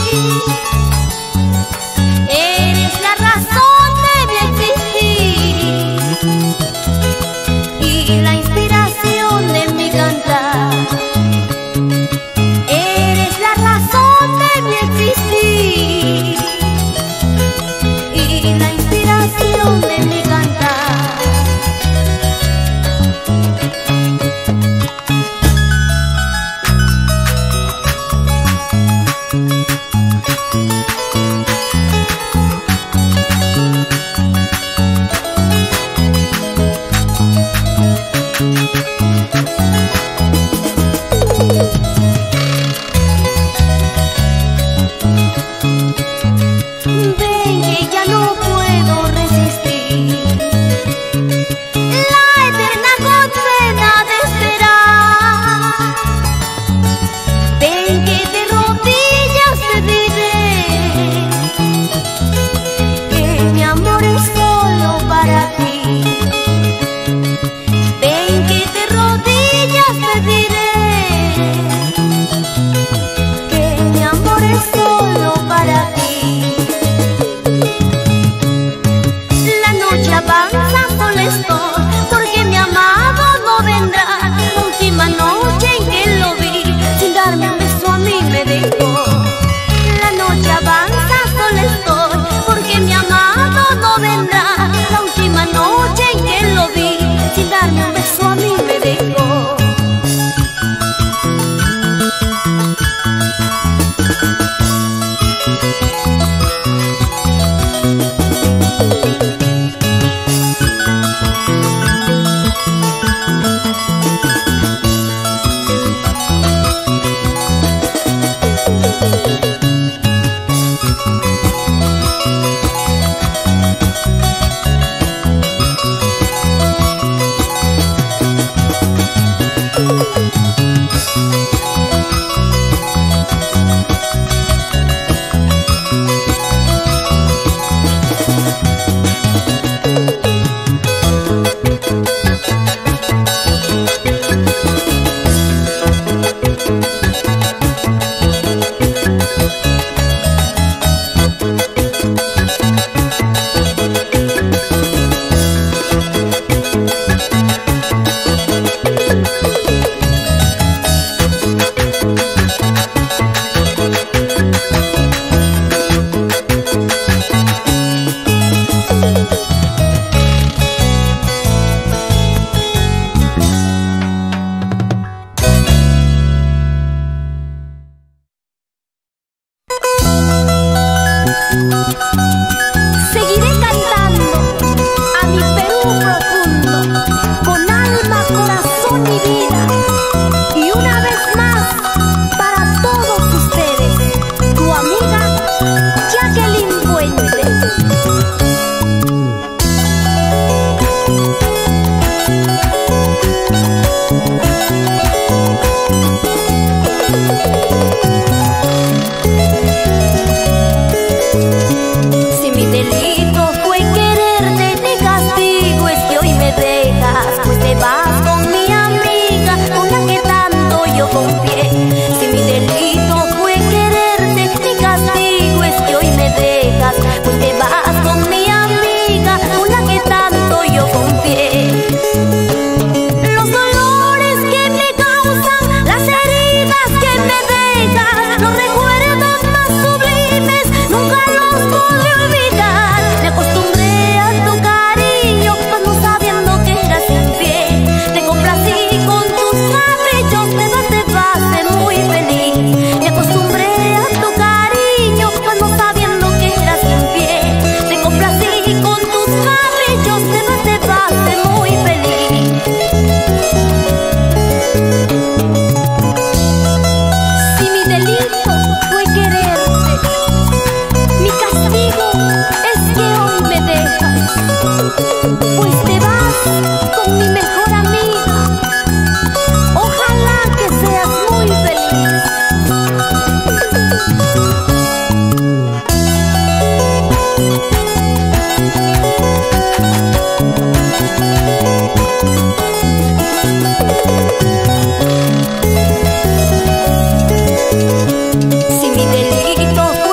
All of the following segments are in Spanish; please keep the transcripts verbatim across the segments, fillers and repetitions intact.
Si mi delito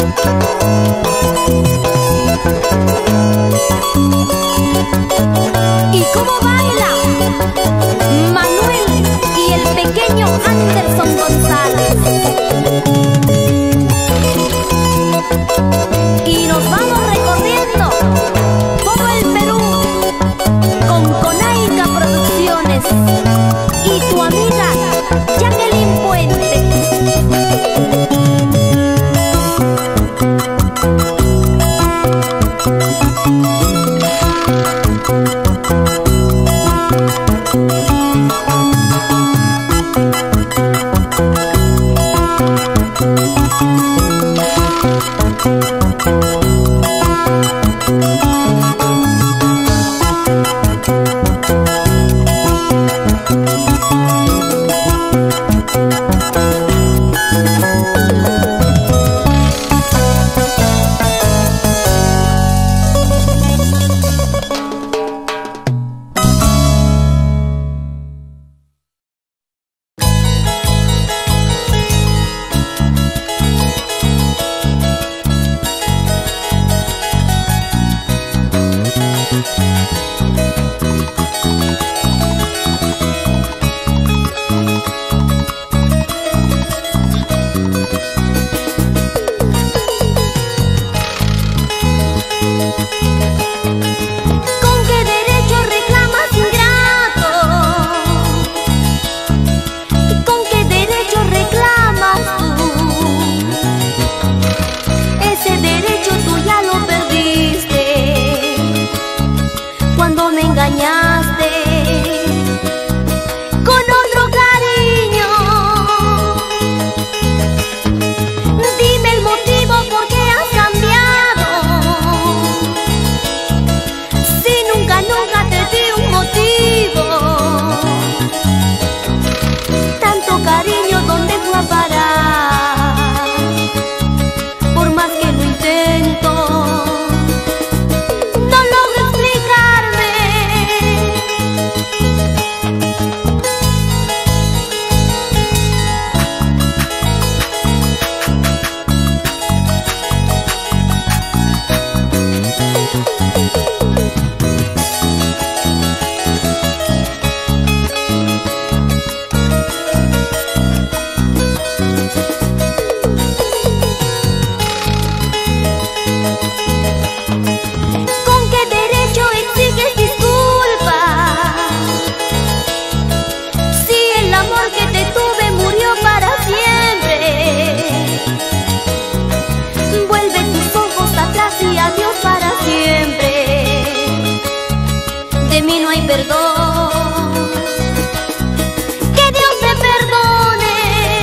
¿Y cómo baila Manuel y el pequeño Anderson González? Y nos vamos recorriendo todo el Perú con Conaica Producciones y tu amiga Jacqueline Puente. Perdón, que Dios te perdone.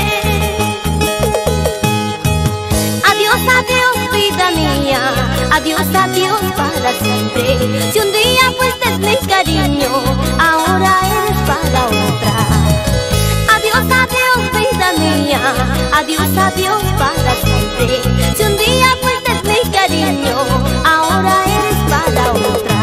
Adiós, adiós, vida mía, adiós, adiós para siempre. Si un día fuiste mi cariño, ahora eres para otra. Adiós, adiós, vida mía, adiós, adiós para siempre. Si un día fuiste mi cariño, ahora eres para otra.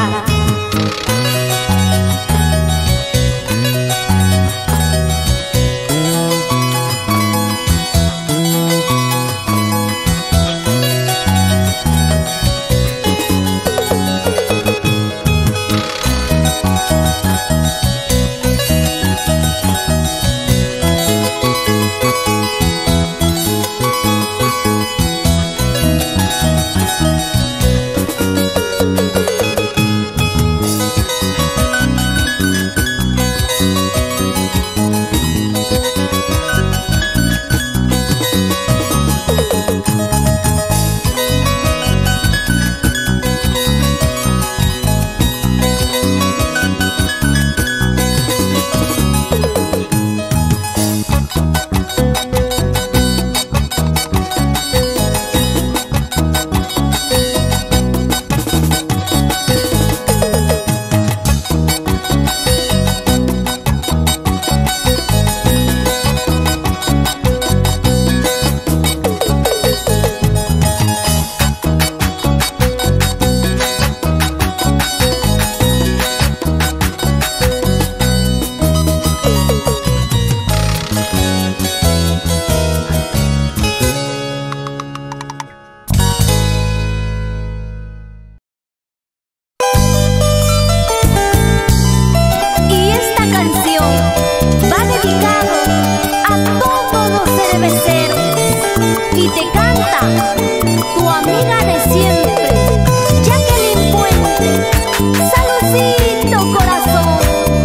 tu amiga de siempre, Jacqueline Puente. Saludcito, corazón.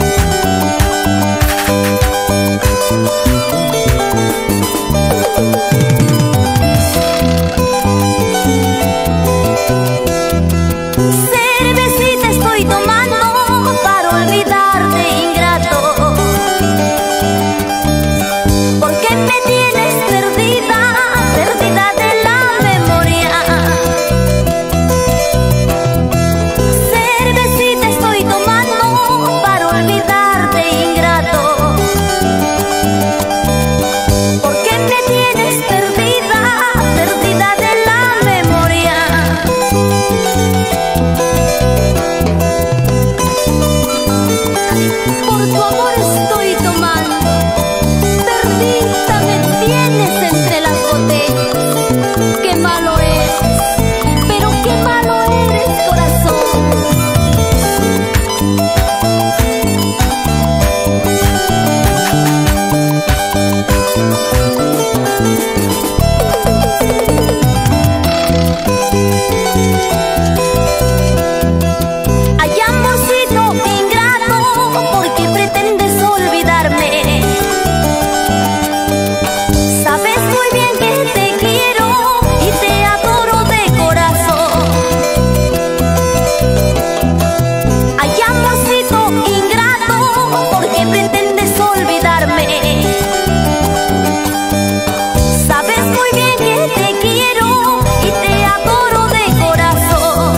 Cervecita estoy tomando para olvidarte, ingrato. ¿Por qué me tienes perdida, perdida de la memoria? Cervecita estoy tomando para olvidarte, ingrato. ¿Por qué me tienes perdida, perdida de la memoria? Por tu amor estoy tomando, perdida me tienes entre las botellas. Qué malo eres, pero qué malo eres, corazón. Ay, amorcito ingrato, ¿por qué pretendes olvidarme? Sabes muy bien que te quiero y te adoro de corazón. Ay, amorcito ingrato, ¿por qué pretendes olvidarme? Sabes muy bien que te quiero y te adoro de corazón.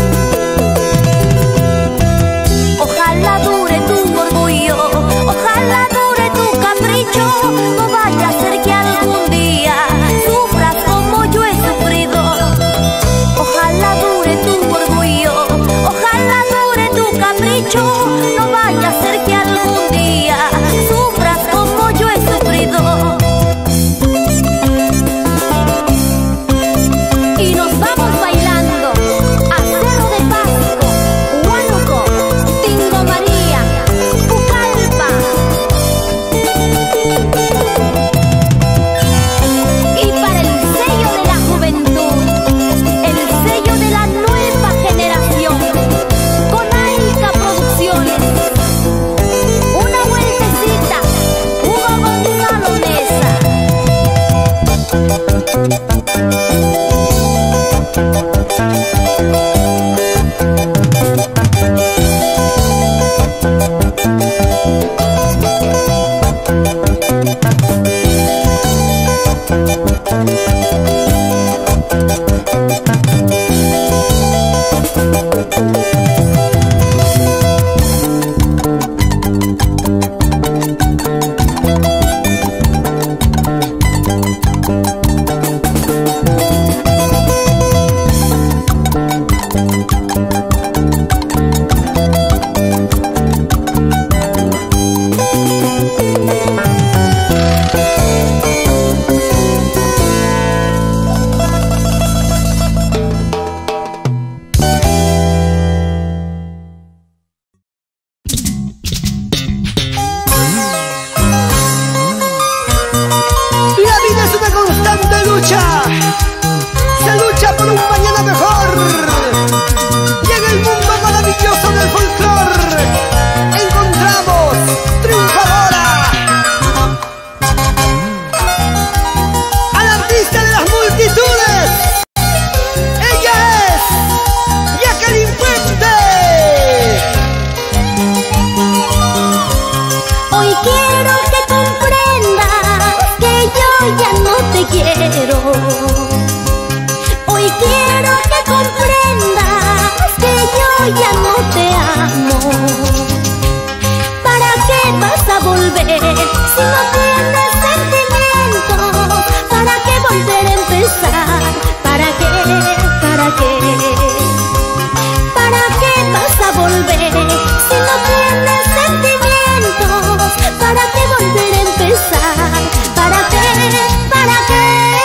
Ojalá dure tu orgullo, ojalá dure tu capricho. No vaya a ser que algún día sufras como yo he sufrido. Ojalá dure tu orgullo, ojalá dure tu capricho. No vaya a ser que algún día sufras como yo he sufrido. Y nos vamos bailando a Cerro de Pasco, Huánuco, Tingo María, Pucallpa. Y para el sello de la juventud, el sello de la nueva generación, con Aica Producciones, una vueltecita, Hugo Gonzalo Mesa. La vida es una constante lucha. Se lucha por un mañana mejor. Y en el mundo maravilloso del folclore encontramos triunfadora al artista de las multitudes. Ella es Jacqueline Puente. Hoy quiero que comprendas que yo ya no te quiero. Hoy quiero que comprendas que yo ya no te amo. ¿Para qué vas a volver si no tienes sentimientos? ¿Para qué volver a empezar? ¿Para qué? ¿Para qué? ¿Para qué vas a volver si no tienes sentimientos? ¿Para qué volver a empezar? ¿Para qué? ¿Para qué?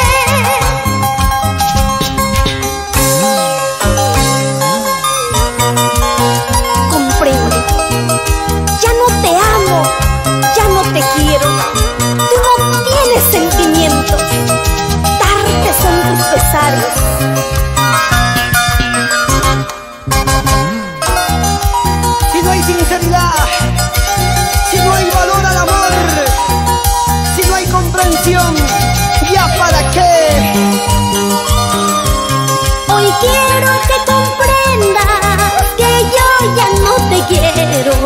Comprende, ya no te amo, ya no te quiero. Tú no tienes sentimientos. Darte son Si no hay sinceridad, si no hay valor al amor, si no hay comprensión, ¿ya para qué? Hoy quiero que comprendas que yo ya no te quiero.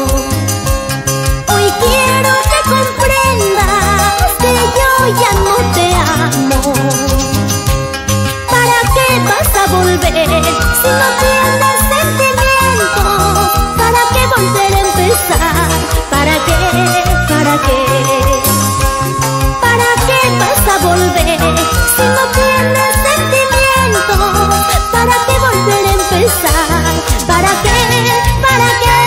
Hoy quiero que comprendas que yo ya no te amo. ¿Para qué vas a volver si no tienes sentimientos? ¿Para qué volver a empezar? ¿Para qué? ¿Para qué? ¿Para qué vas a volver si no tienes sentimientos? ¿Para qué volver a empezar? ¿Para qué? ¿Para qué?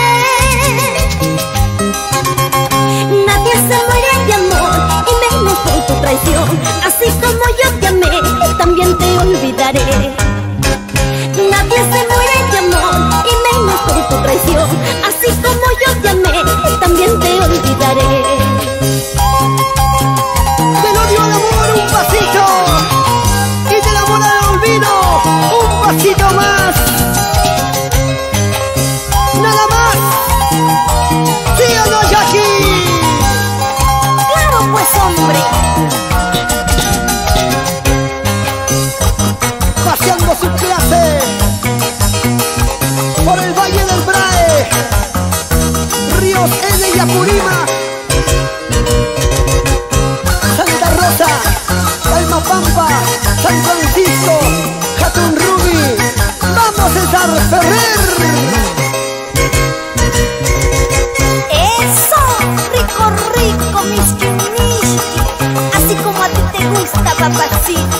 Nadie se muere de amor y menos por tu traición. Así como yo te amé, también te olvidaré. Nadie se muere de amor y menos por tu traición. Así como yo te amé, también te olvidaré. Del odio al amor un pasito, y del amor al olvido un pasito más. Nada más. ¿Sí o no, Yashi? Claro pues, hombre. Paseando su clase por el Valle del Brae, Ríos N y Apurima, Santa Rosa, Palmapampa, San Francisco, Hatun Ruby. ¡Vamos, César Ferrer! Eso, rico, rico, miski, miski. Así como a ti te gusta, papacito.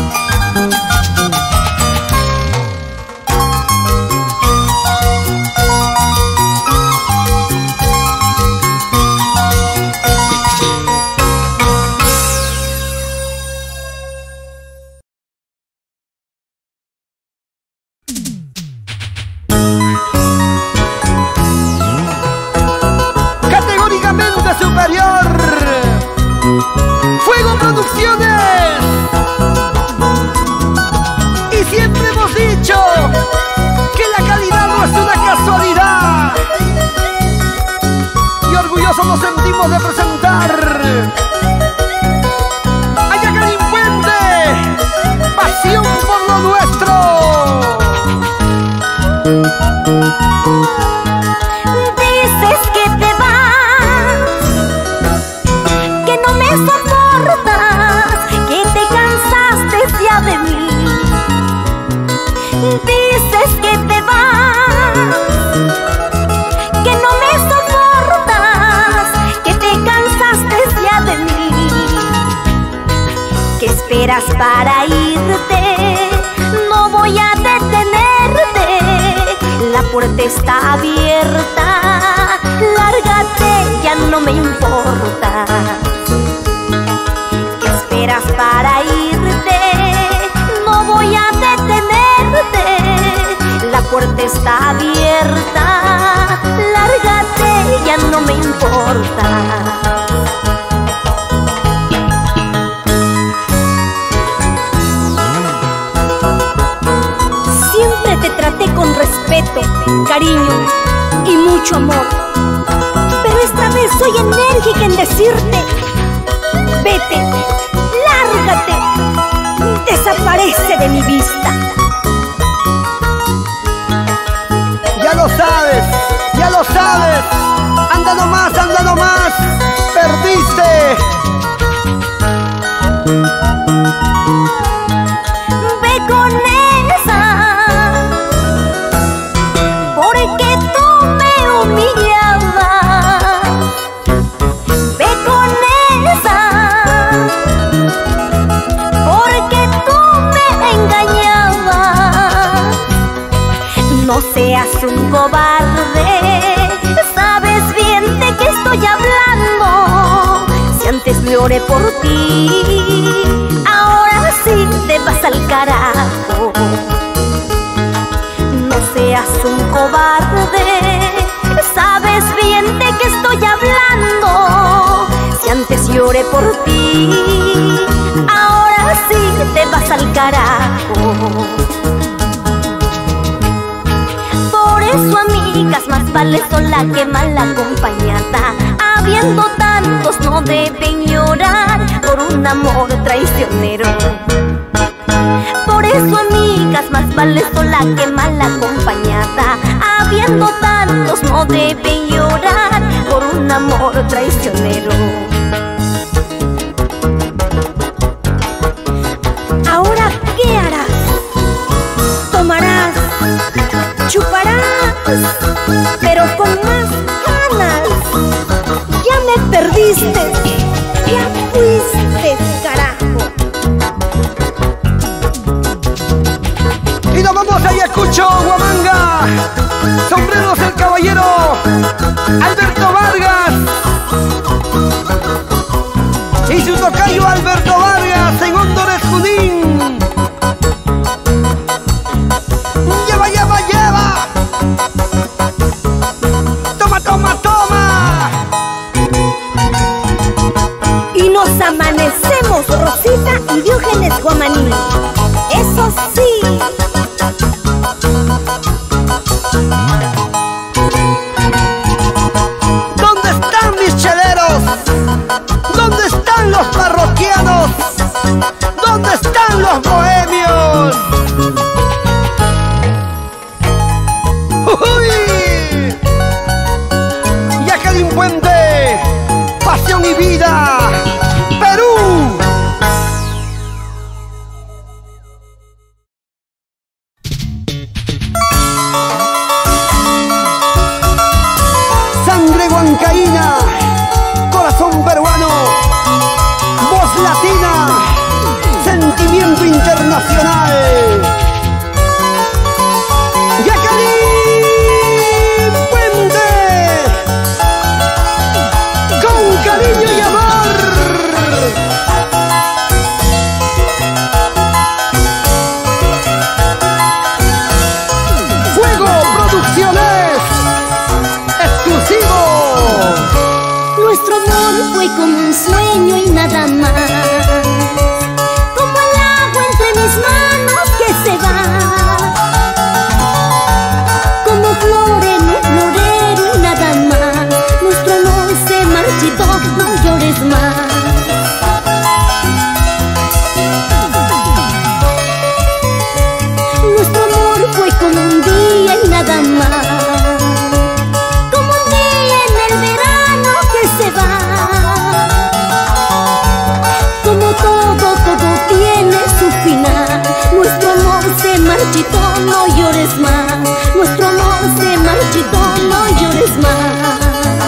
Categóricamente superior, Fuego Producciones. Y siempre hemos dicho que la calidad no es una casualidad. Y orgullosos nos sentimos de presentar a Jacqueline Puente, pasión por lo nuestro. Dices que te vas, que no me soportas, que te cansaste ya de mí. Dices que te vas, que no me soportas, que te cansaste ya de mí. ¿Qué esperas para irte? No voy a detenerte. La puerta está abierta, lárgate, ya no me importa. ¿Qué esperas para irte? No voy a detenerte. La puerta está abierta, lárgate, ya no me importa. Siempre te traté con respeto, cariño y mucho amor. Pero esta vez soy enérgica en decirte: vete, lárgate, desaparece de mi vista. Ya lo sabes, ya lo sabes. Anda nomás, anda nomás. Perdiste. Ve con esa, porque tú me humillabas. Ve con esa, porque tú me engañabas. No seas un cobarde, sabes bien de qué estoy hablando. Si antes lloré por ti, ahora sí te vas al carajo. No seas un cobarde, sabes bien de qué estoy hablando. Si antes lloré por ti, ahora sí que te vas al carajo. Por eso, amigas, más vale sola que mal acompañada. Habiendo tantos no deben llorar por un amor traicionero. Por eso, amigas, más vale sola que mal acompañada. Habiendo tantos no deben llorar por un amor traicionero. Ahora, ¿qué harás? Tomarás, chuparás, pero con más ganas. Ya me perdiste, ya fuiste, carajo. Y nos vamos a Ayacucho, Huamanga. Sombreros el caballero Alberto Vargas y su tocayo Alberto Vargas en Hondores, Junín. Lleva, lleva, lleva. Toma, toma, toma. Y nos amanecemos, Rosita y Diógenes Guamaní. Eso sí. ¿Dónde están mis cheleros? ¿Dónde están los parroquianos? ¿Dónde están los bohemios? ¡Uy! Jacqueline Puente, pasión y vida, Perú. Sangre huancaína, corazón peruano, voz latina, sentimiento internacional. Jacqueline Puente, con cariño y amor. Fuego Producciones, exclusivo. Nuestro amor fue como un sueño y nada más, como el agua entre mis manos que se va, como flor en un florero y nada más. Nuestro amor se marchitó, no llores más. Nuestro amor fue como un día y nada más, como un día en el verano que se va. Como todo, todo tiene su final. Nuestro amor se marchitó, no llores más. Nuestro amor se marchitó, no llores más.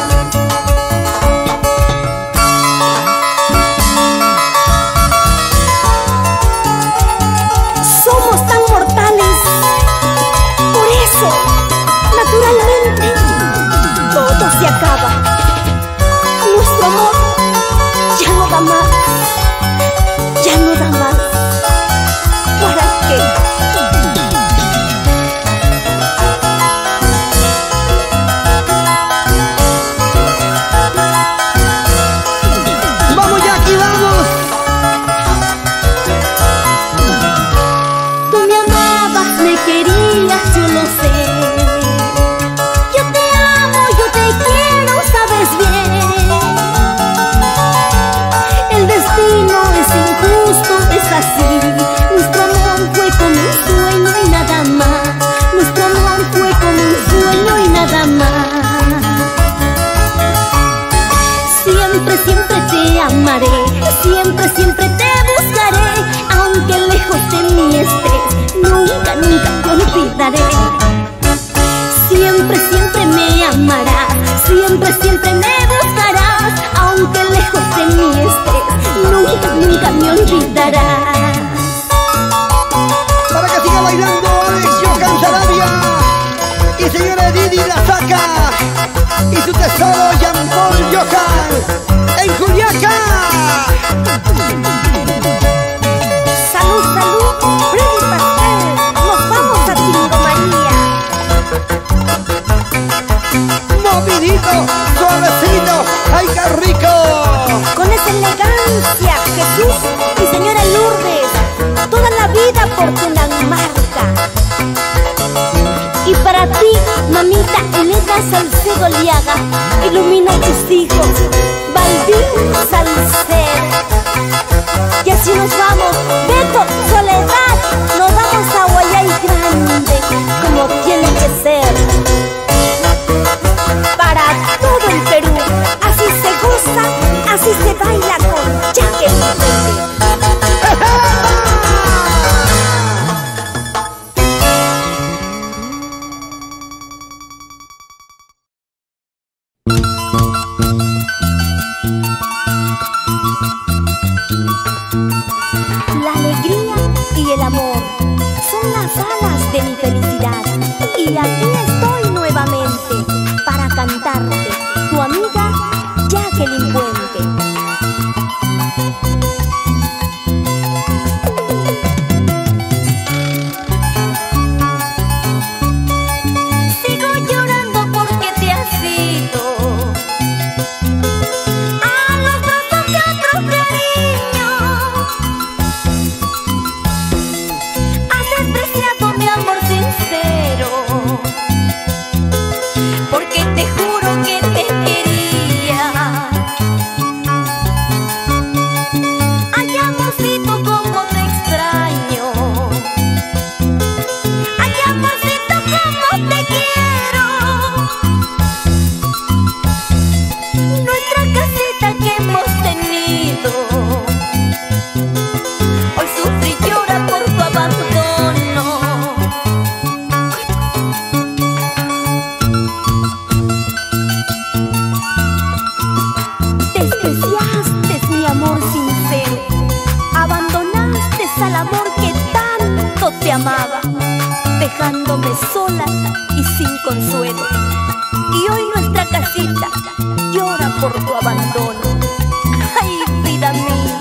Somos tan mortales. Por eso, naturalmente, todo se acaba. Nuestro amor ya no da más. Ya no da más. ¿Para qué? Vamos, Jackie, vamos. Tú me amabas, me querías, yo lo sé. Yo te amo, yo te quiero, sabes bien. El destino es injusto, es así. Nuestro amor fue como un sueño y nada más. Nuestro amor fue como un sueño y nada más. Siempre, siempre te amaré, siempre, siempre te buscaré. Aunque lejos de mí estés, nunca, nunca te olvidaré. Siempre, siempre me amarás, siempre, siempre me buscarás. Aunque lejos de mí estés, nunca, nunca me olvidarás. Para que siga bailando Alex Johan Sarabia y señora Didi La Saca y su tesoro Jean Paul Johan en Juliaca. Salud, salud, Freddy Pastel. Nos vamos a Tingo María. Movidito, suavecito, ¡ay qué rico! Con esa elegancia, Jesús y señora Lourdes. Musiquita y letras Salcedo Liaga. Ilumina a tus hijos, Balbín Salcedo. Y así nos vamos, Beto, Soledad. Nos vamos a Guayay Grande, como tiene que ser. Para todo el Perú, así se goza, así se baila con Jacqueline. La alegría y el amor son las alas de mi felicidad. Y aquí estoy nuevamente para cantarte, tu amiga Jacqueline Puente. Amaba, dejándome sola y sin consuelo. Y hoy nuestra casita llora por tu abandono. Ay, vida mía.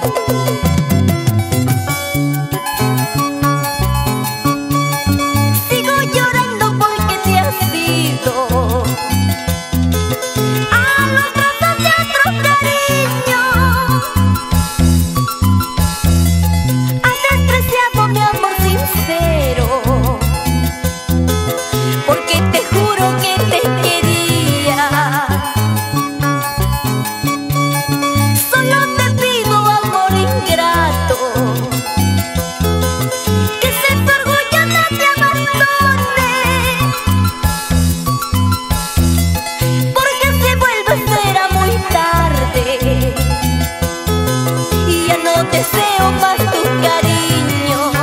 Sigo llorando porque te has ido a los brazos de otro cariño. Has despreciado mi amor sincero, porque te juro que te quería. Solo te pido, amor ingrato, que se tu orgullo no te abandone, porque si vuelves será muy tarde y ya no deseo más tu cariño.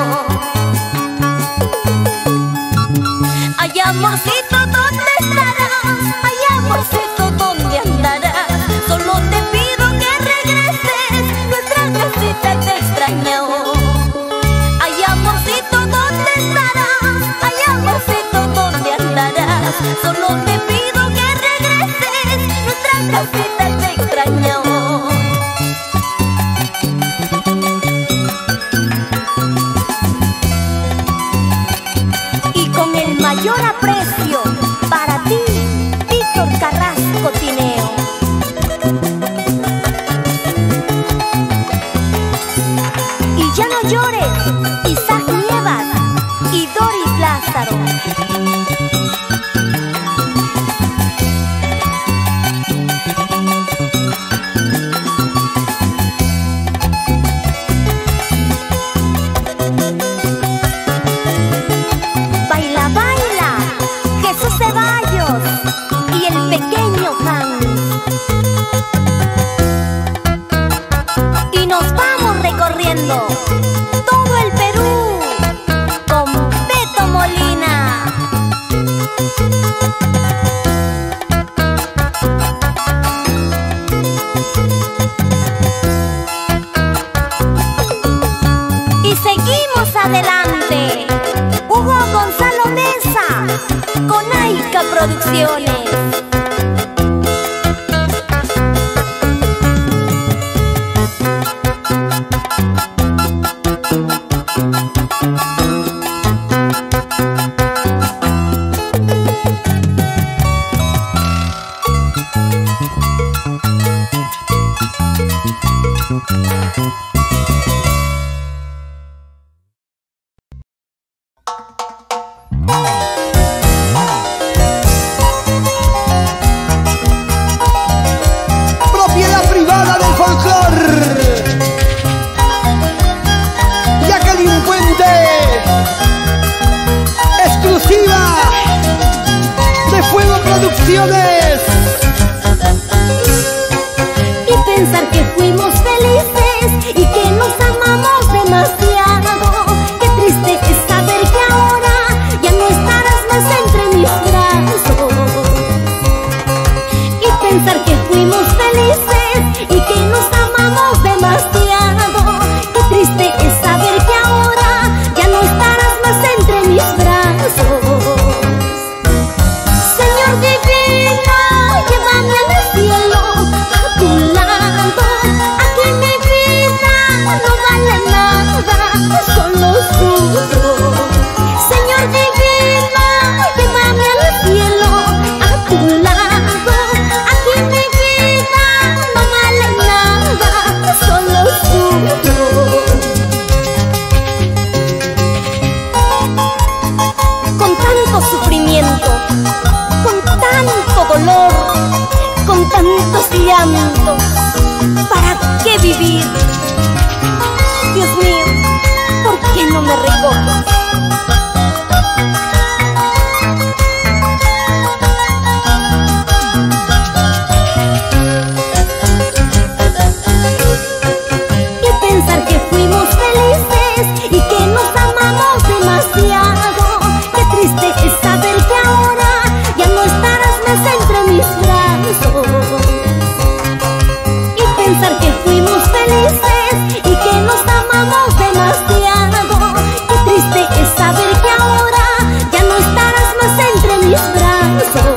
Ay, amorcito, ¿dónde estarás? Ay, amorcito, ¿dónde andarás? Solo te pido que regreses, nuestra casita te extrañó. Ay, amorcito, ¿dónde estarás? Ay, amorcito, ¿dónde andarás? Solo te pido que regreses, nuestra casita te extrañó. Mayor aprecio para ti, Víctor Carrasco Tineo. Y ya no llores, Isaac Nievas y Doris Lázaro. Todo el Perú con Beto Molina. Y seguimos adelante. Hugo Gonzalo Mesa con Aica Producciones. Producciones. Y pensar que fuimos felices y que nos amamos demasiado. Qué triste es saber que ahora ya no estarás más entre mis brazos. Y pensar que fuimos felices y que nos amamos demasiado. Qué triste es saber que ahora ya no estarás más entre mis brazos. Señor divino, llévame al cielo a tu lado. Aquí mi vida no vale nada, solo sufro. Señor divino, llévame al cielo a tu lado. Aquí mi vida no vale nada, solo sufro. Con tanto sufrimiento, con tanto dolor, con tantos llantos, ¿para qué vivir? Dios mío, ¿por qué no me recoges? Y pensar que fuimos felices y que nos amamos demasiado. Qué triste es saber que ahora ya no estarás más entre mis brazos. Y pensar que fuimos felices y que nos amamos demasiado. Qué triste es saber que ahora ya no estarás más entre mis brazos.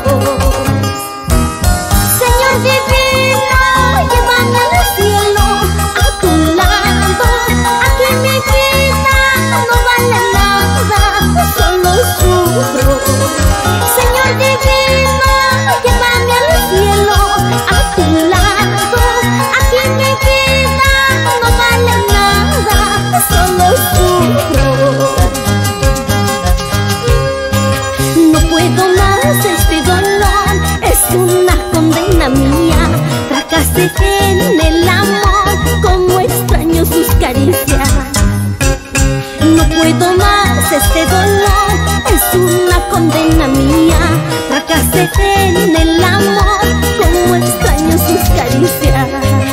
Señor divino, llévame al cielo a tu lado. Aquí mi vida no vale nada, solo sufro. Señor divino, llévame al cielo a tu lado. Aquí mi vida no vale nada, solo sufro. No puedo más, este dolor es una condena mía. Fracasé en el amor, como extraño sus caricias. No puedo más, este dolor es una condena mía. Fracasé en el amor, como extraño sus caricias.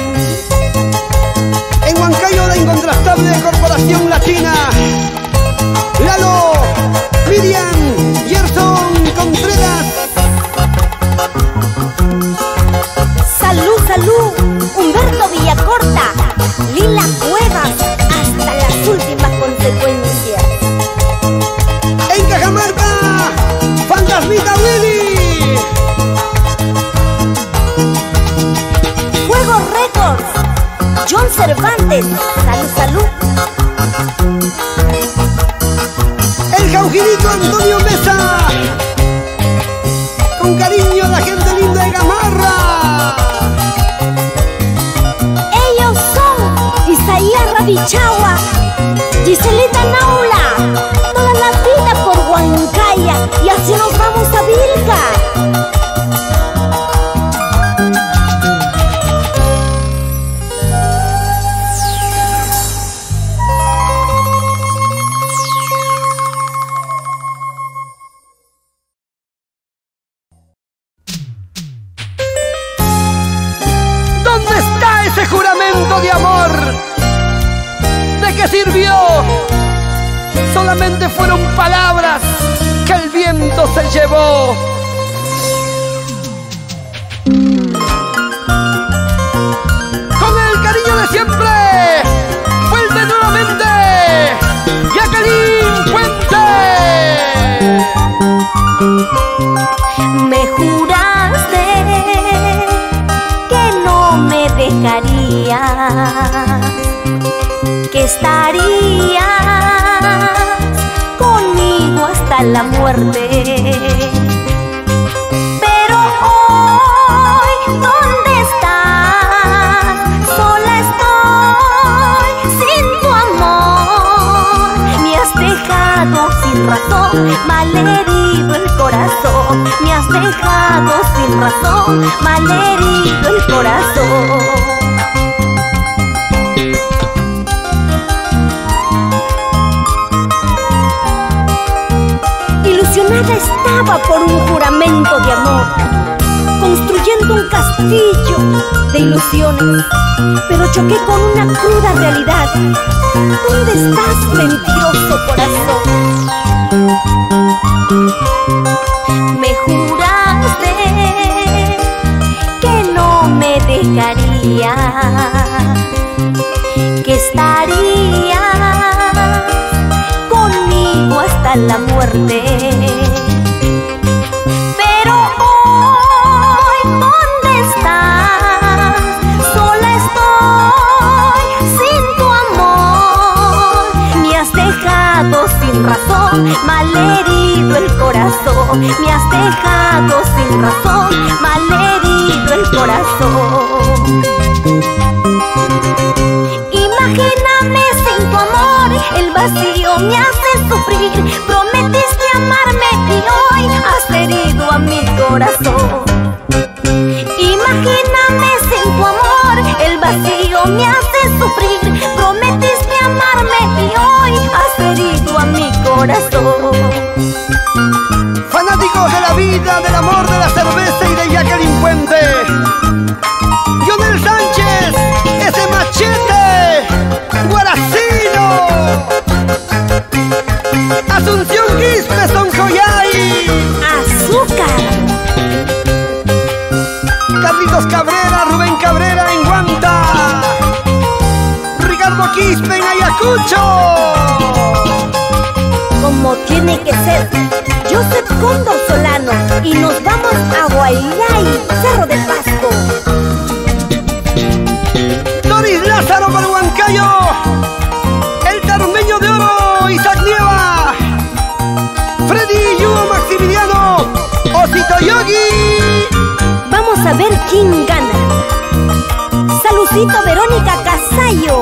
En Huancayo, la incontrastable Corporación Latina. Lalo, Miriam, Gerson Contreras. Salud, salud, Humberto Villacorta, Lila Cuevas, hasta las últimas consecuencias. En Cajamarca, Fantasmita Willy. Fuego Records, John Cervantes, salud, salud. El Jaujirito Antonio Mesa. Con cariño a la gente linda de Gamarra. Ellos son Isaías Rabichagua, Giselita Naula, toda la vida por Huancaya, y así nos vamos a Vilca. ¿Dónde está ese juramento de amor? ¿De qué sirvió? Solamente fueron palabras que el viento se llevó. Con el cariño de siempre, vuelve nuevamente Jacqueline Puente. Me juraste que no me dejarías, que estarías conmigo hasta la muerte. Pero hoy, ¿dónde estás? Sola estoy sin tu amor. Me has dejado sin razón, malherido el corazón. Me has dejado sin razón, malherido el corazón. Ilusionada estaba por un juramento de amor. construyendo un castillo de ilusiones, pero choqué con una cruda realidad. ¿Dónde estás, mentiroso corazón? Me juraste que no me dejarías, que estarías conmigo hasta la muerte. Pero hoy, ¿dónde estás? Sola estoy sin tu amor. Me has dejado sin razón, malherido el corazón. Me has dejado sin razón, malherido el corazón. Imagíname sin tu amor, el vacío me hace sufrir. Prometiste amarme y hoy has herido a mi corazón. Imagíname sin tu amor, el vacío me hace sufrir. Prometiste amarme y hoy has herido a mi corazón. Fanáticos de la vida, del amor, de la cerveza y de Jacqueline Puente, Jonel Sánchez, ese machete, Guaracino, Asunción Quispe, Soncoyay, ¡Azúcar! Carlitos Cabrera, Rubén Cabrera en Guanta, Ricardo Quispe en Ayacucho. Como tiene que ser, Joseph Cóndor Solano, y nos vamos a Guaylay, Cerro de Pasco. Doris Lázaro para Huancayo, el Tarmeño de Oro, Isaac Nieva, Freddy Yugo Maximiliano, Osito Yogi. Vamos a ver quién gana. Salucito Verónica Casayo.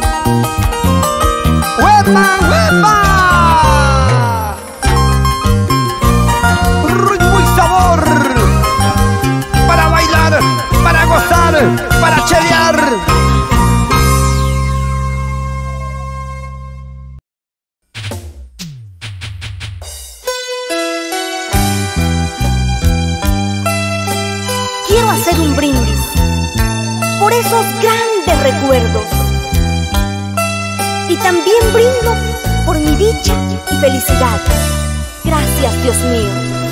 ¡Huepa, huepa! Ritmo y sabor para bailar, para gozar, para chelear. Quiero hacer un brindis por esos grandes recuerdos. Y también brindo por mi dicha y felicidad. Gracias, Dios mío.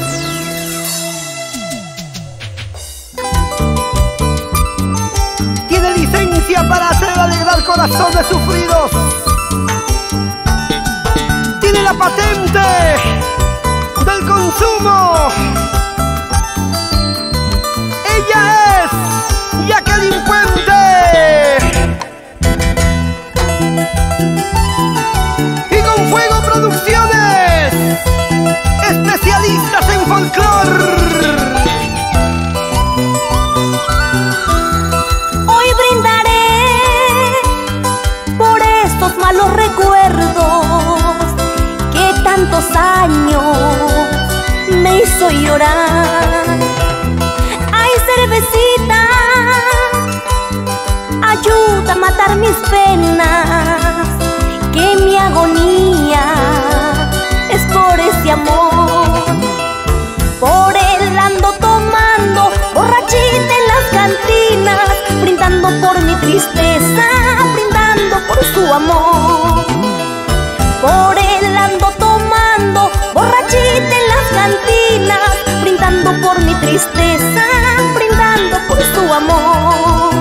Tiene licencia para hacer alegrar corazones sufridos. Tiene la patente del consumo. Ella es Jacqueline Puente. Y con Fuego Producciones, especialistas en folclor. Hoy brindaré por estos malos recuerdos que tantos años me hizo llorar. Ay, cervecita, ayuda a matar mis penas, que mi agonía es por ese amor. Por él ando tomando, borrachita en las cantinas, brindando por mi tristeza, brindando por su amor. Por él ando tomando, borrachita en las cantinas, brindando por mi tristeza, brindando por su amor.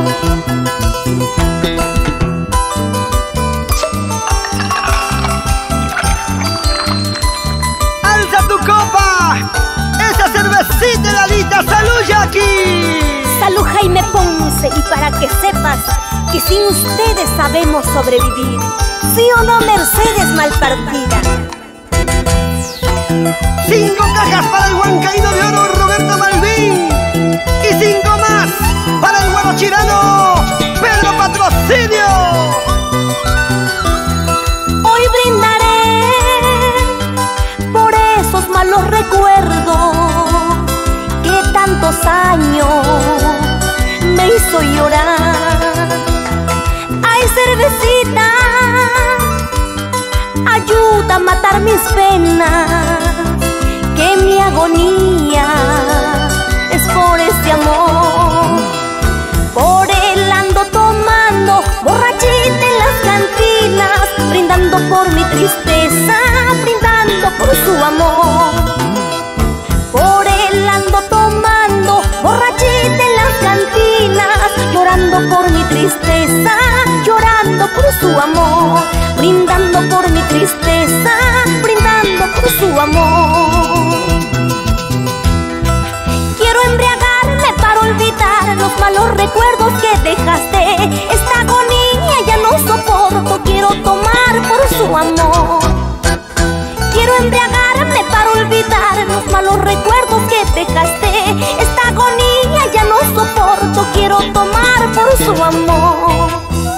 ¡Alza tu copa! ¡Esa cervecita heladita! ¡Salud, Jackie! Salud, Jaime Ponce, y para que sepas que sin ustedes sabemos sobrevivir. ¿Sí o no, Mercedes Malpartida? Cinco cajas para el huancaíno de oro, Roberto Malvin. Y cinco más para el guarochirano, Pedro Patrocinio. Hoy brindaré por esos malos recuerdos que tantos años me hizo llorar. Ay, cervecita, ayuda a matar mis penas, que mi agonía es por ese amor. por su amor. Por él ando tomando, borrachita en las cantinas, llorando por mi tristeza, llorando por su amor, brindando por mi tristeza, brindando por su amor. Quiero embriagarme para olvidar los malos recuerdos que dejaste. Esta agonía ya no soporto, quiero tomar por su amor. Quiero embriagarme para olvidar los malos recuerdos que dejaste. Esta agonía ya no soporto, quiero tomar por su amor.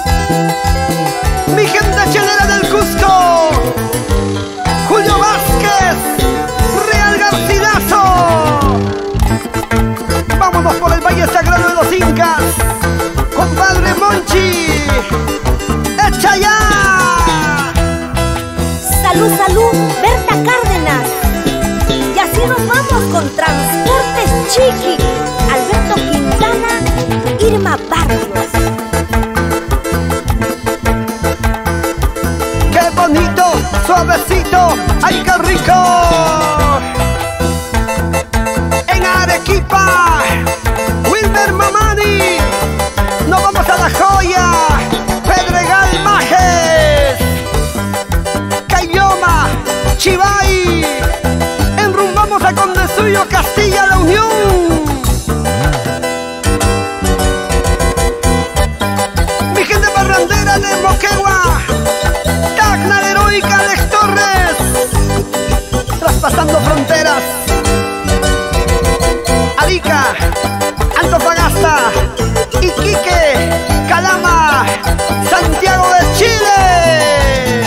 Mi gente chelera del Cusco, Julio Vázquez, Real Garcilaso. Vámonos por el Valle Sagrado de los Incas, compadre Monchi, ¡echa ya! Salud, salud, Berta Cárdenas. Y así nos vamos con Transportes Chiqui, Alberto Quintana, Irma Barrios. ¡Qué bonito, suavecito, ay qué rico! En Arequipa, Wilmer Mamani, nos vamos a La Joya, Pedregal Majes, Cayoma, Chivay, enrumbamos a Condesuyo, Castilla La Unión. Mi gente parrandera de Moquegua, Tacna de Heroica, Alex Torres, traspasando fronteras, Arica, Antofagasta, Iquique, Calama, Santiago de Chile.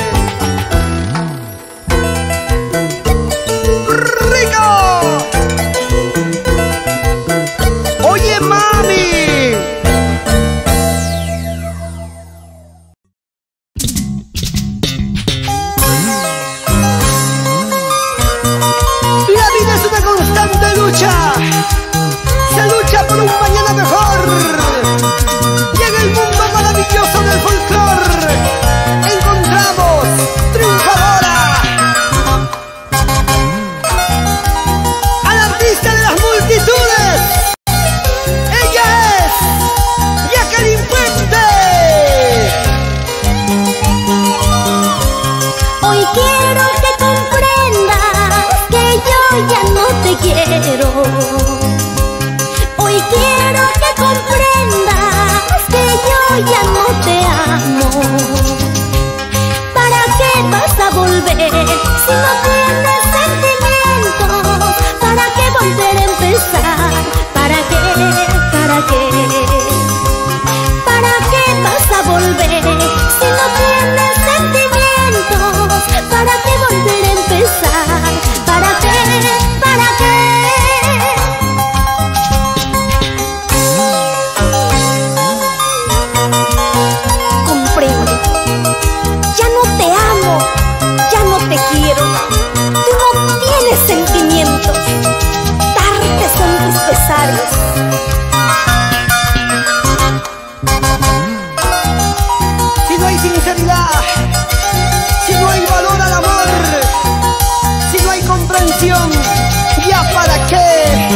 ¡Rico! Oye mami, la vida es una constante lucha. Se lucha por un mañana mejor. Y en el mundo maravilloso del folclore encontramos triunfadora al artista de las multitudes. Ella es Jacqueline Puente. Hoy quiero que comprendas que yo ya no te quiero. Hoy quiero que comprendas que yo ya no te amo. ¿Para qué vas a volver si no tienes sentimientos? ¿Para qué volver a empezar? ¿Para qué? ¿Para qué? ¿Para qué vas a volver si no tienes sentimientos? ¿Para qué volver a empezar? ¿Para qué? ¿Para qué? Comprende, ya no te amo, ya no te quiero. Tú no tienes sentimientos, tardes son tus pesares. Si no hay sinceridad, si no hay valor al amor, si no hay comprensión, ¿ya para qué?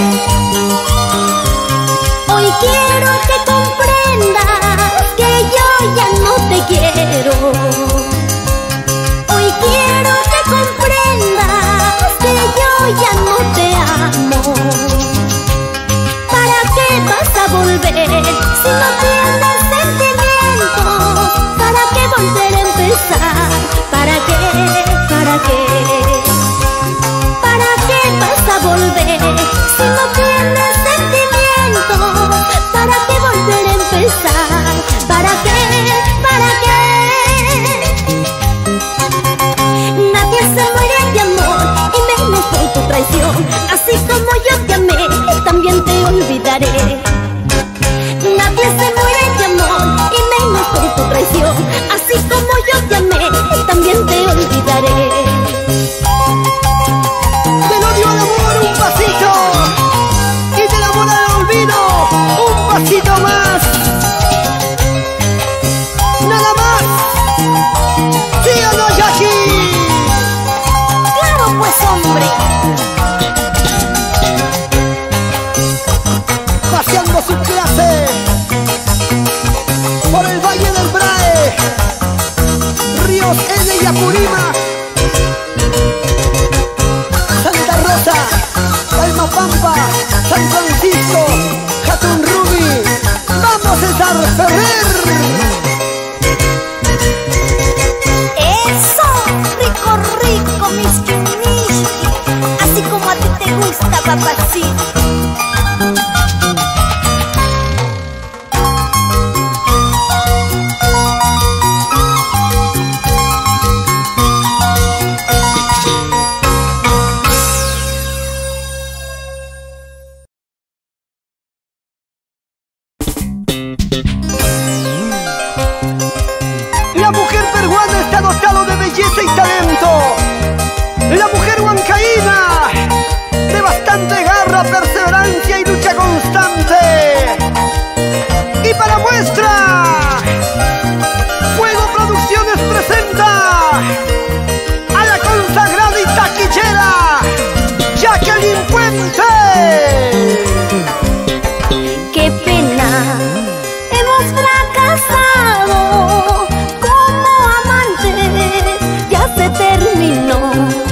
Hoy quiero que comprendas que yo ya no te quiero. Hoy quiero que comprendas que yo ya no te amo. ¿Para qué vas a volver si no tienes sentimientos? ¿Para qué volver a empezar? ¿Para qué? ¿Para qué? ¿Para qué vas a volver si no tienes sentimientos? ¿Para qué volver a empezar? ¿Para qué? ¿Para qué? Nadie se muere de amor y menos por tu traición. Así como yo te amé, también te olvidaré. Nadie se muere de amor y menos por tu traición. Así como yo te amé, también te olvidaré. Del odio al amor un pasito, y del amor al olvido un pasito más. Nada más. ¿Sí o no, Jackie? Claro, pues papacito. La mujer peruana está dotado de belleza y talento. La mujer huancaína, de bastante garra, perseverancia y lucha constante. Y para muestra, Fuego Producciones presenta a la consagrada y taquillera Jacqueline Puente. Qué pena, hemos fracasado como amantes, ya se terminó.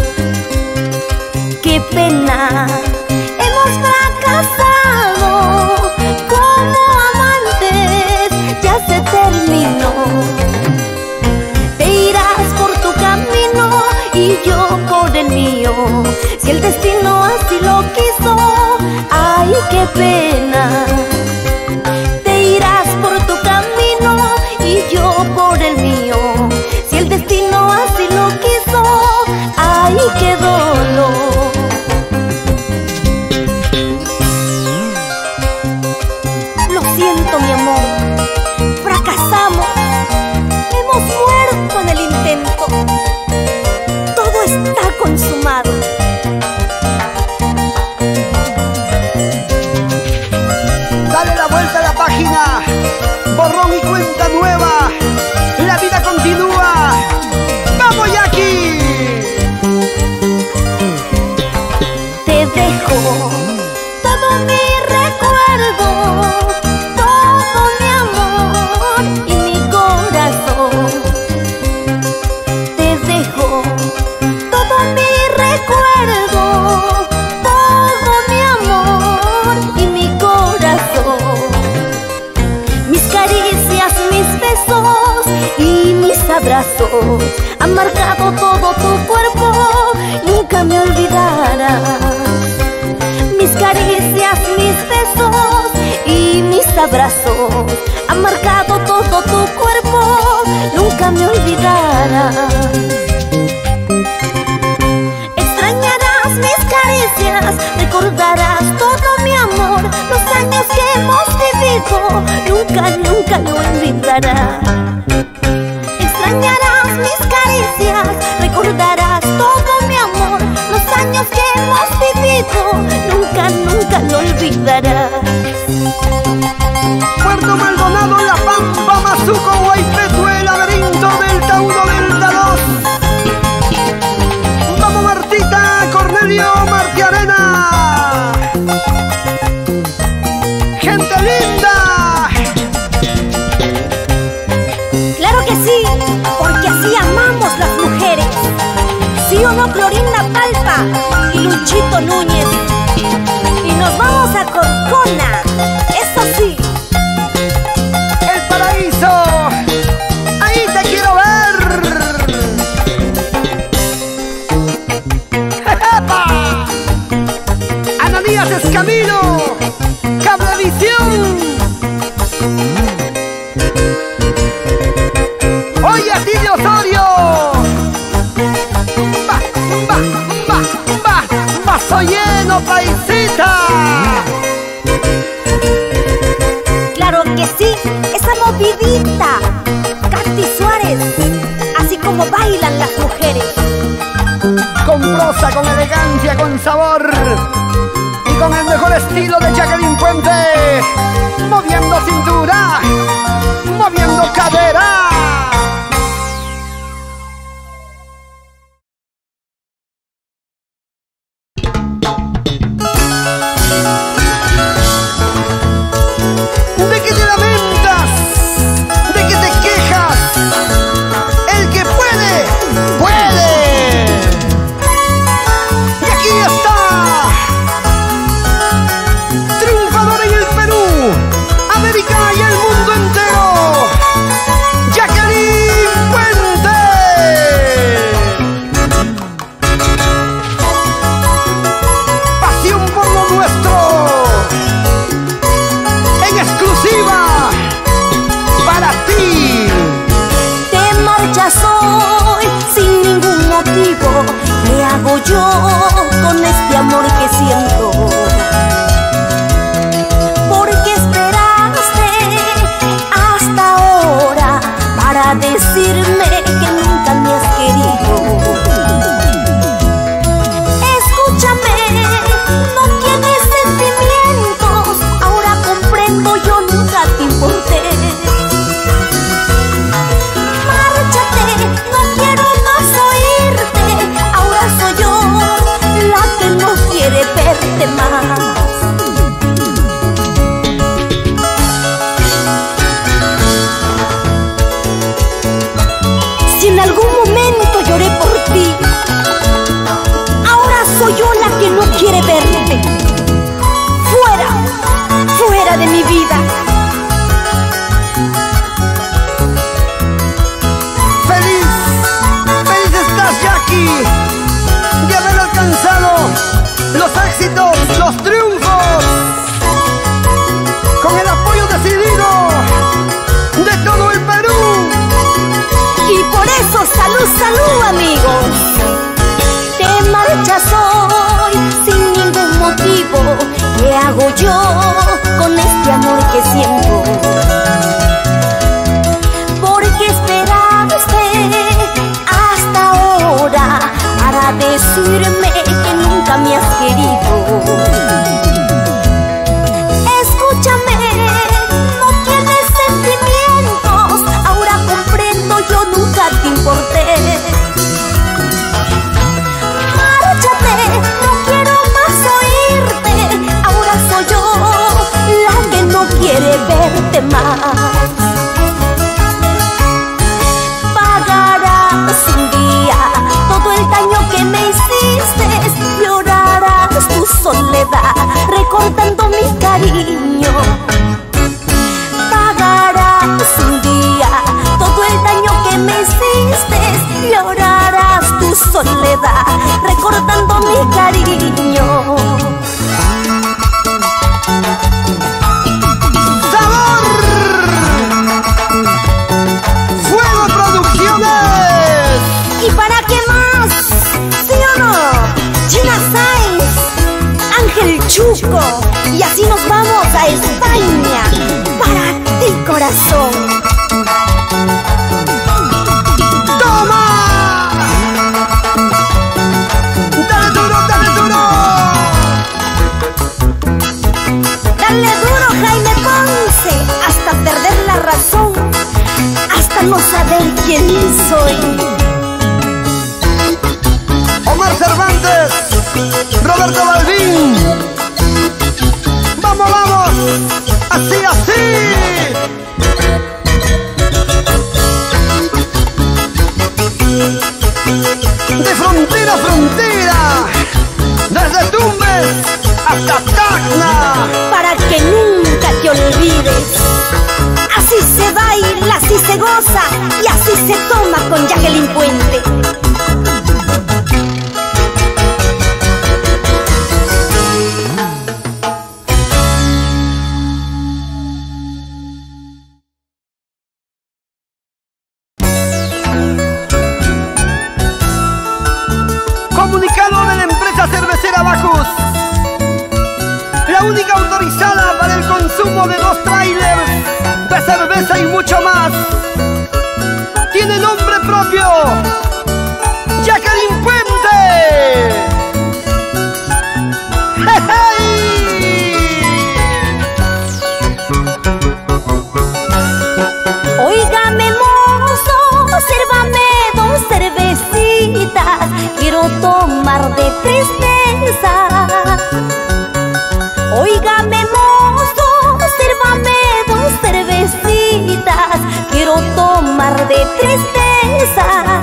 Qué pena, hemos fracasado como amantes, ya se terminó. Te irás por tu camino y yo por el mío, si el destino así lo quiso. Ay, qué pena. Te irás por tu camino y yo por el mío, si el destino así lo quiso. Ay, qué dolor. Lo siento, mi amor, fracasamos, hemos muerto en el intento, todo está consumado. Dale la vuelta a la página, borrón y cuenta nueva, la vida continúa. ¡Vamos, Jackie! Te dejo todo mi recuerdo, todo mi amor y mi corazón. Te dejo todo mi recuerdo, todo mi amor y mi corazón. Mis caricias, mis besos y mis abrazos han marcado todo tu cuerpo, nunca me olvidarás. Mis caricias, mis besos y mis abrazos han marcado todo tu cuerpo, nunca me olvidarás. Extrañarás mis caricias, recordarás todo mi amor, los años que hemos vivido, nunca, nunca lo olvidarás. Extrañarás mis caricias, recordarás todo mi amor, los años que hemos vivido, nunca, nunca lo olvidarás. Puerto Maldonado, La Pampa, Mazuco, Guaypetué, Laberinto, Delta uno, Delta dos. Vamos, Martita, Cornelio, Marti Arena. Gente linda. Claro que sí, porque así amamos las mujeres. ¿Sí o no, Clorinda Palpa y Luchito Núñez? Y nos vamos a Corcona, eso sí. El paraíso, ahí te quiero ver. ¡Epa! Ananías Escamino, Cablevisión. Oye, Silvio Osorio. Va, va, va, va, vaso lleno, paisita. Claro que sí, esa movidita, Katy Suárez, así como bailan las mujeres. Con prosa, con elegancia, con sabor y con el mejor estilo de Jacqueline Puente, moviendo cintura, moviendo cadera. ¿De qué te lamentas? ¿De qué te quejas? El que puede, puede. Y aquí está, triunfador en el Perú, América y el mundo entero, Jacqueline los éxitos, los triunfos, con el apoyo decidido de todo el Perú. Y por eso, salud, salud, amigos. Te marchas hoy sin ningún motivo. ¿Qué hago yo con este amor que siento? Porque esperaste hasta ahora para decirme que nunca me has querido. Escúchame, no tienes sentimientos. Ahora comprendo, yo nunca te importé. Márchate, no quiero más oírte. Ahora soy yo la que no quiere verte más. Pagarás un día todo el daño que me hiciste. Llorarás tu soledad recortando mi cariño. Pagarás un día todo el daño que me hiciste. Llorarás tu soledad recortando mi cariño. ¡Sabor! ¡Fuego Producciones! ¿Y para qué más? ¿Sí o no? Gina Sainz, Ángel Chuco. Y así nos vamos a España. Para ti, corazón. ¡Toma! ¡Dale duro, dale duro! Dale duro, Jaime Ponce, hasta perder la razón, hasta no saber quién soy. Omar Cervantes, Roberto Balvin. ¡Vamos, vamos! ¡Así, así! De frontera a frontera, desde Tumbes hasta Tacna. Para que nunca te olvides. Así se baila, así se goza y así se toma con Jacqueline Puente. Comunicado de la empresa cervecera Bacus, la única autorizada para el consumo de dos trailers de cerveza y mucho más. Tiene nombre propio: Jacqueline Puente. ¡Hey, hey! Óigame, mozo, sérvame dos cervecitas. Quiero tomar de tristeza. Óigame, mozo, sérvame dos cervecitas. Quiero tomar de tristeza.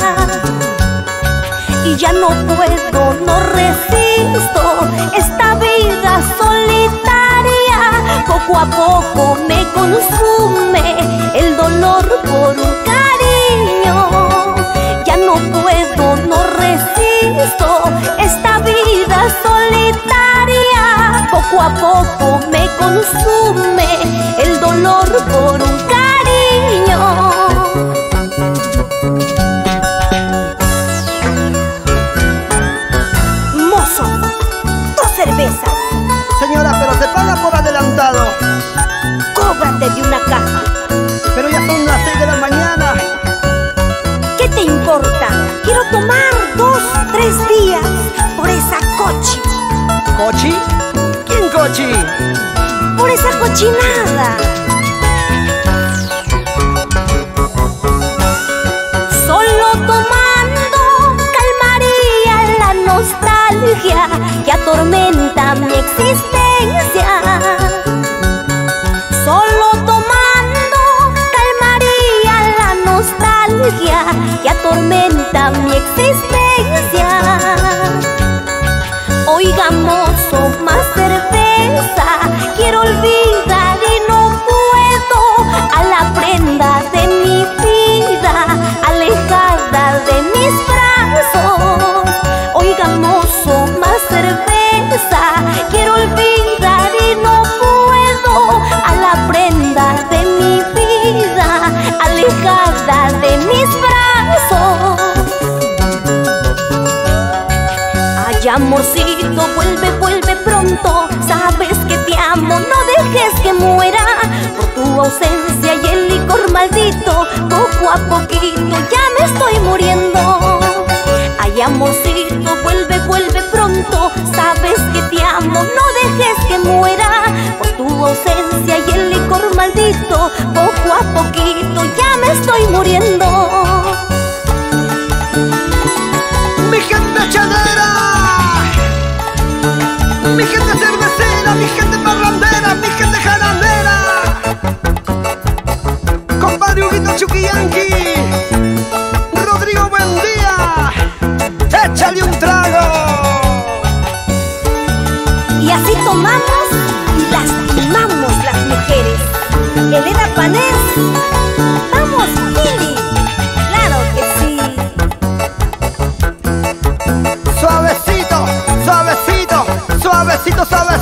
Y ya no puedo, no resisto esta vida solitaria. Poco a poco me consume el dolor por un cariño. Ya no puedo, no resisto esta vida solitaria. Poco a poco me consume el dolor por un cariño. Mozo, dos cervezas. Señora, pero se paga por adelantado. Cóbrate de una caja. Pero ya son las seis de la mañana. ¿Qué te importa? Quiero tomar dos, tres días por esa cochi. ¿Cochi? ¿Quién cochi? Por esa cochinada. Solo tomando calmaría la nostalgia que atormenta mi existencia. Solo tomando calmaría la nostalgia que atormenta mi existencia. Oiga, mozo, más cerveza. Quiero olvidar y no puedo a la prenda de mi vida, alejada de mis brazos. Oiga, mozo, más cerveza. amorcito, vuelve, vuelve pronto. Sabes que te amo, no dejes que muera por tu ausencia y el licor maldito. Poco a poquito ya me estoy muriendo. Ay, amorcito, vuelve, vuelve pronto. Sabes que te amo, no dejes que muera por tu ausencia y el licor maldito. Poco a poquito ya me estoy muriendo. Mi gente chanera, mi gente cervecera, mi gente parrandera, mi gente jarandera. Compadre Huguito Chuquillanqui, Rodrigo, buen día. Échale un trago. Y así tomamos y lastimamos las mujeres. Elena Panés, vamos, Kili, claro que sí. Suavecito, suavecito, suavecito, suavecito.